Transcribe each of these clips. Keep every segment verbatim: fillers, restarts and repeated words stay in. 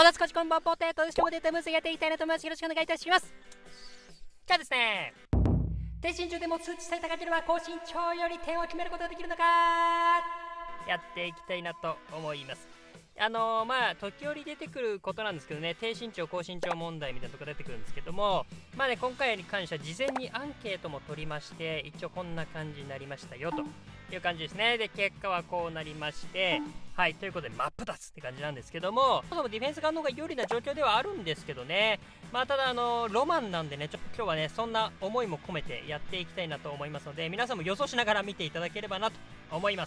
おだすこちこんばんポテトです。今日もデータムースやっていきたいなと思います。よろしくお願いいたします。じゃあですね、低身長でも数値さえ高ければ高身長より点を決めることができるのかやっていきたいなと思います。あのー、まあ時折出てくることなんですけどね、低身長高身長問題みたいなところ出てくるんですけども、まあね、今回に関しては事前にアンケートも取りまして、一応こんな感じになりましたよという感じですね。で、結果はこうなりまして、はい、ということで真っ二つって感じなんですけども、そもそもディフェンス側の方が有利な状況ではあるんですけどね、まあただあのー、ロマンなんでね、ちょっと今日はね、そんな思いも込めてやっていきたいなと思いますので、皆さんも予想しながら見ていただければなと思います。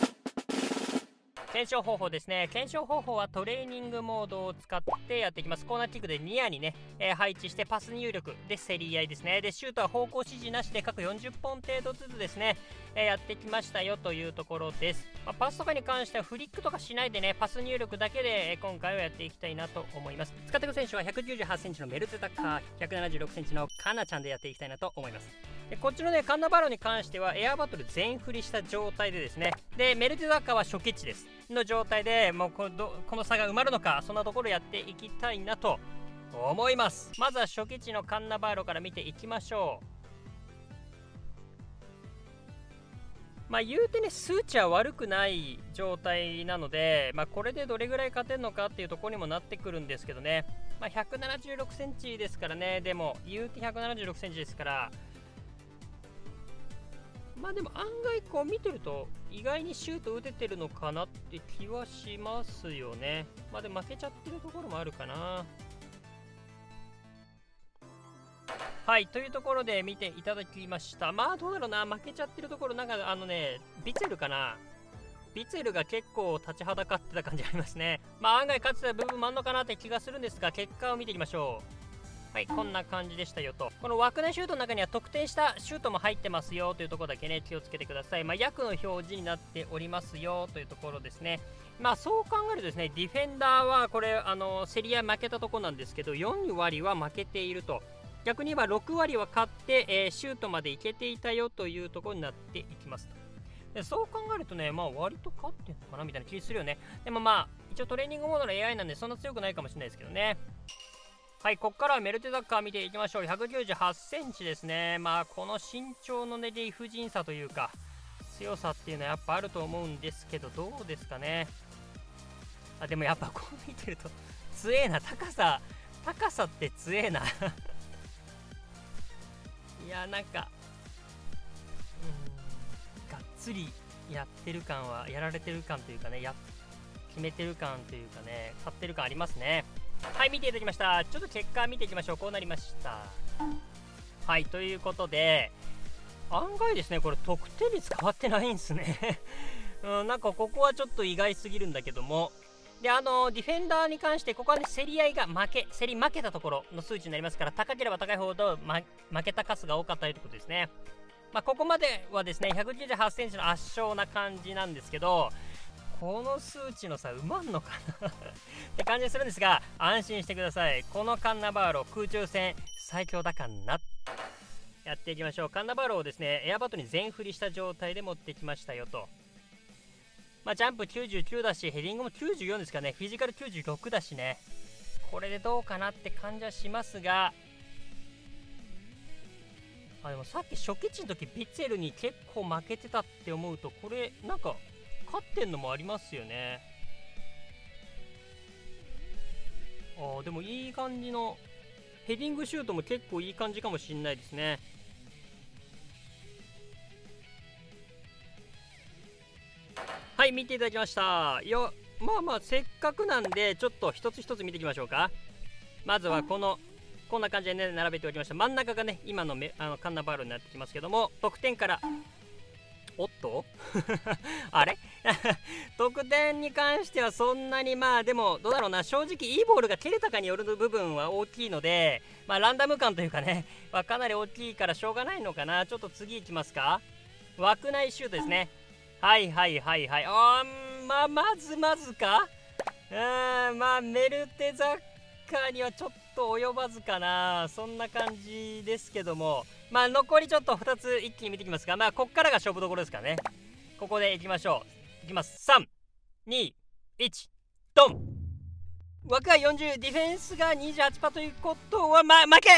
検証方法ですね。検証方法はトレーニングモードを使ってやっていきます。コーナーキックでニアにね、えー、配置してパス入力で競り合いですね。で、シュートは方向指示なしで各よんじゅっぽん程度ずつですね、えー、やってきましたよというところです。まあ、パスとかに関してはフリックとかしないでね、パス入力だけで、えー、今回はやっていきたいなと思います。使っていく選手はひゃくきゅうじゅうはちセンチのメルテタカー、ひゃくななじゅうろくセンチのカナちゃんでやっていきたいなと思います。でこっちのねカンナバロに関してはエアバトル全振りした状態でですね、でメルテダッカーは初期値ですの状態で、もうこのこの差が埋まるのか、そんなところやっていきたいなと思います。まずは初期値のカンナバロから見ていきましょう。まあ言うてね数値は悪くない状態なので、まあこれでどれぐらい勝てるのかっていうところにもなってくるんですけどね、まあひゃくななじゅうろくセンチですからね、でも言うてひゃくななじゅうろくセンチですから、まあでも案外こう見てると意外にシュート打ててるのかなって気はしますよね。まあでも負けちゃってるところもあるかな。はい、というところで見ていただきました。まあどうだろうな、負けちゃってるところ、なんかあのね、ビツェルかな、ビツェルが結構立ちはだかってた感じありますね。まあ案外勝ってた部分もあんのかなって気がするんですが、結果を見ていきましょう。はい、こんな感じでしたよと。この枠内シュートの中には得点したシュートも入ってますよというところだけね、気をつけてください。まあ、約の表示になっておりますよというところですね。まあ、そう考えるとですね、ディフェンダーはこれ、あの、競り合い負けたところなんですけど、よん割は負けていると。逆に言えばろく割は勝って、えー、シュートまでいけていたよというところになっていきますと。でそう考えるとね、まあ割と勝ってんのかなみたいな気するよね。でもまあ、一応トレーニングモードの エーアイ なんでそんな強くないかもしれないですけどね。はい、ここからはメルテダッカー見ていきましょう。ひゃくきゅうじゅうはちセンチですね。まあ、この身長のね、理不尽さというか、強さっていうのはやっぱあると思うんですけど、どうですかね。あ、でもやっぱこう見てると、強えな、高さ、高さって強えな。いや、なんか、うーん、がっつりやってる感は、やられてる感というかね、や決めてる感というかね、勝ってる感ありますね。はい、見ていただきました。ちょっと結果見ていきましょう。こうなりました。はい、ということで、案外ですね、これ得点率変わってないんですね。うん、なんかここはちょっと意外すぎるんだけども。で、あの、ディフェンダーに関して、ここはね、競り合いが負け、競り負けたところの数値になりますから、高ければ高いほど、ま、負けた数が多かったということですね。まあ、ここまではですね、ひゃくきゅうじゅうはちセンチの圧勝な感じなんですけど、この数値の差埋まんのかなって感じするんですが、安心してください。このカンナバーロ空中戦最強だかな。やっていきましょう。カンナバーロをですねエアバトに全振りした状態で持ってきましたよと。まあジャンプきゅうじゅうきゅうだし、ヘディングもきゅうじゅうよんですかね。フィジカルきゅうじゅうろくだしね、これでどうかなって感じはしますが、あでもさっき初期値の時ビッツェルに結構負けてたって思うと、これなんか勝ってんのもありますよね。ああ、でもいい感じのヘディングシュートも結構いい感じかもしんないですね。はい、見ていただきました。いや、まあまあせっかくなんでちょっと一つ一つ見ていきましょうか。まずはこのこんな感じでね並べておきました。真ん中がね今のメあのカンナバールになってきますけども、得点からおっとあれ得点に関してはそんなに、まあでもどうだろうな、正直いいボールが蹴れたかによる部分は大きいので、まあランダム感というかね、はかなり大きいからしょうがないのかな。ちょっと次いきますか。枠内シュートですね。はいはいはいはい。あーまあまずまずか、うーん、まあメルテザッカーにはちょっと及ばずかな、そんな感じですけども、まあ残りちょっとふたつ一気に見ていきますが、まあこっからが勝負どころですからね。ここでいきましょう。いきます。さんにいちドン。 枠はよんじゅう、ディフェンスが にじゅうはちパーセント ということは、ま、負け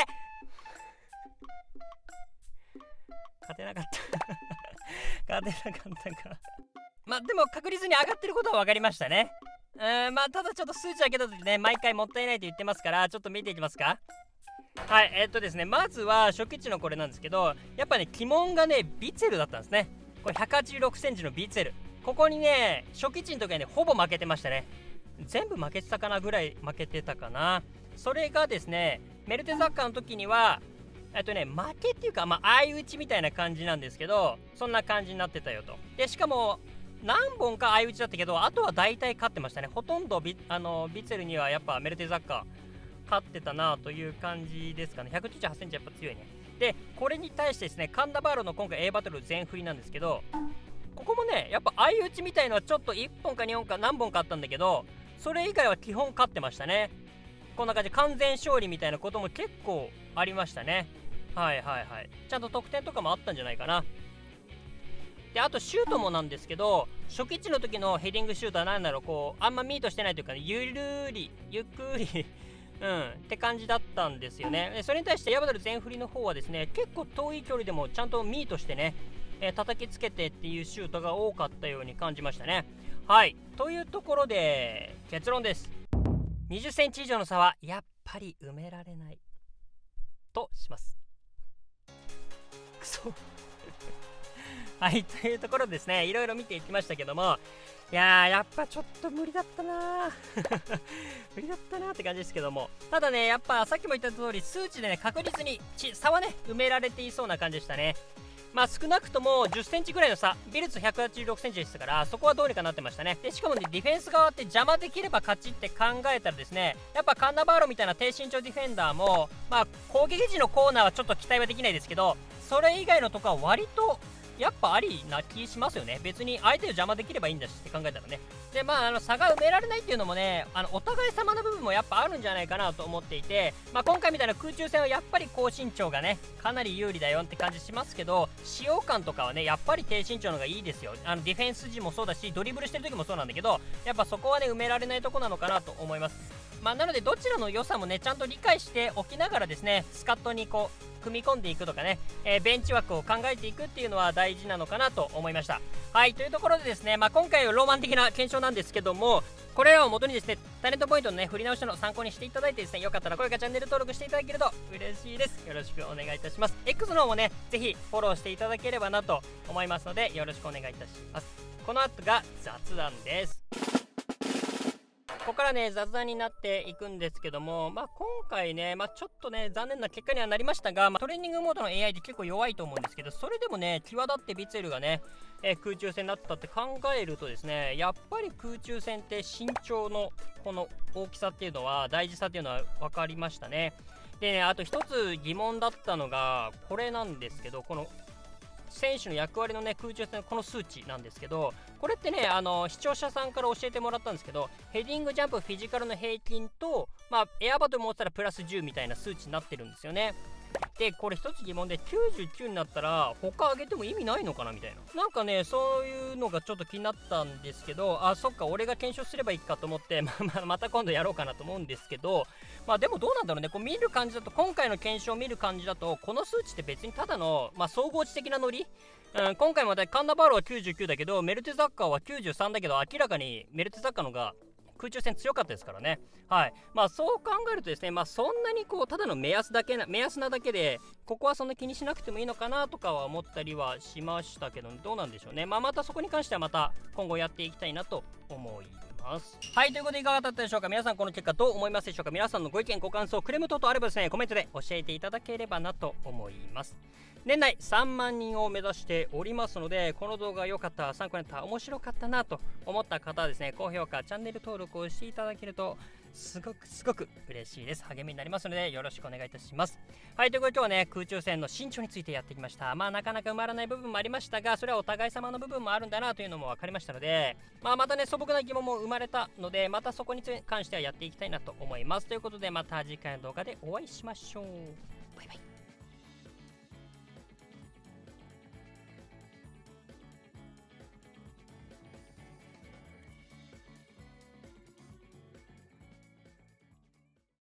勝てなかった勝てなかったかまあでも確実に上がってることは分かりましたね。うーん、まあただちょっと数値だけだとね、毎回もったいないと言ってますから、ちょっと見ていきますか。はい、えー、っとですね、まずは初期値のこれなんですけど、やっぱね、鬼門がね、ビツェルだったんですね。これひゃくはちじゅうろくセンチのビツェル。ここにね、初期値の時はね、ほぼ負けてましたね。全部負けてたかなぐらい負けてたかな。それがですね、メルテザッカーの時には、えっとね、負けっていうか、まあ、相打ちみたいな感じなんですけど、そんな感じになってたよと。で、しかも、何本か相打ちだったけど、あとは大体勝ってましたね。ほとんどビ、あのビツェルにはやっぱメルテザッカー勝ってたなという感じですかね。ひゃくきゅうじゅうはちセンチやっぱ強いね。で、これに対してですね、カンダバーロの今回 A バトル全振りなんですけど、ここもね、やっぱ相打ちみたいのはちょっといっぽんかにほんか何本かあったんだけど、それ以外は基本勝ってましたね。こんな感じで完全勝利みたいなことも結構ありましたね。はいはいはい。ちゃんと得点とかもあったんじゃないかな。で、あとシュートもなんですけど、初期値の時のヘディングシュートは何だろう、こう、あんまミートしてないというか、ね、ゆるり、ゆっくりうん、って感じだったんですよね。でそれに対してヤバダル全振りの方はですね、結構遠い距離でもちゃんとミートしてね、えー、叩きつけてっていうシュートが多かったように感じましたね。はい。というところで、結論です。にじゅっセンチ以上の差はやっぱり埋められない。とします。くそ。はい、というところですね、いろいろ見ていきましたけども、いやー、やっぱちょっと無理だったな無理だったなーって感じですけども、ただね、やっぱさっきも言った通り、数値でね、確実に差はね、埋められていそうな感じでしたね。まあ少なくともじゅっセンチぐらいの差、ビルツひゃくはちじゅうろくセンチでしたから、そこはどうにかなってましたね。で、しかもね、ディフェンス側って邪魔できれば勝ちって考えたらですね、やっぱカンナバーロみたいな低身長ディフェンダーも、まあ攻撃時のコーナーはちょっと期待はできないですけど、それ以外のとこは割と、やっぱありな気しますよね。別に相手を邪魔できればいいんだしって考えたらね。で、まあ、あの差が埋められないっていうのもね、あのお互い様の部分もやっぱあるんじゃないかなと思っていて、まあ、今回みたいな空中戦はやっぱり高身長がね、かなり有利だよって感じしますけど、使用感とかはね、やっぱり低身長の方がいいですよ。あのディフェンス時もそうだし、ドリブルしてる時もそうなんだけど、やっぱそこはね、埋められないとこなのかなと思います。まあ、なのでどちらの良さもね、ちゃんと理解しておきながらですね、スカットにこう、組み込んでいくとかね、えー、ベンチ枠を考えていくっていうのは大事なのかなと思いました。はい、というところでですね、まあ、今回はロマン的な検証なんですけども、これらを元にですね、タレントポイントのね、振り直しの参考にしていただいてですね、よかったら高評価チャンネル登録していただけると嬉しいです。よろしくお願いいたします。X の方もね、ぜひフォローしていただければなと思いますので、よろしくお願いいたします。この後が雑談です。ここからね、雑談になっていくんですけども、まあ今回ね、まあちょっとね、残念な結果にはなりましたが、まあ、トレーニングモードの エーアイ って結構弱いと思うんですけど、それでもね、際立ってビツェルがね、えー、空中戦になったって考えるとですね、やっぱり空中戦って身長のこの大きさっていうのは、大事さっていうのは分かりましたね。でね、あと一つ疑問だったのが、これなんですけど、この、選手の役割のね、空中戦のこの数値なんですけど、これってね、あの視聴者さんから教えてもらったんですけど、ヘディングジャンプフィジカルの平均と、まあ、エアバトル持ったらプラスじゅうみたいな数値になってるんですよね。で、これ一つ疑問で、きゅうじゅうきゅうになったら他上げても意味ないのかなみたいな、なんかね、そういうのがちょっと気になったんですけど、あ、そっか、俺が検証すればいいかと思って、まあまあ、また今度やろうかなと思うんですけど、まあでもどうなんだろうね、こう見る感じだと、今回の検証を見る感じだと、この数値って別にただの、まあ、総合値的なノリ、うん、今回までカンナバーロはきゅうじゅうきゅうだけど、メルテザッカーはきゅうじゅうさんだけど、明らかにメルテザッカーのが空中戦強かったですからね。はい。まあそう考えるとですね、まあそんなにこう、ただの目安だけな、目安なだけで、ここはそんな気にしなくてもいいのかなとかは思ったりはしましたけど、どうなんでしょうね。まあまたそこに関してはまた今後やっていきたいなと思います。はい、ということでいかがだったでしょうか。皆さんこの結果どう思いますでしょうか。皆さんのご意見、ご感想、クレーム等々あればですね、コメントで教えていただければなと思います。年内さんまんにんを目指しておりますので、この動画良かった、参考になった、面白かったなと思った方はですね、高評価、チャンネル登録をしていただけるとすごくすごく嬉しいです。励みになりますのでよろしくお願いいたします。はい、ということで今日はね、空中戦の身長についてやってきました。まあなかなか埋まらない部分もありましたが、それはお互い様の部分もあるんだなというのも分かりましたので、まあまたね、素朴な疑問も生まれたので、またそこに関してはやっていきたいなと思います。ということでまた次回の動画でお会いしましょう。バイバイ。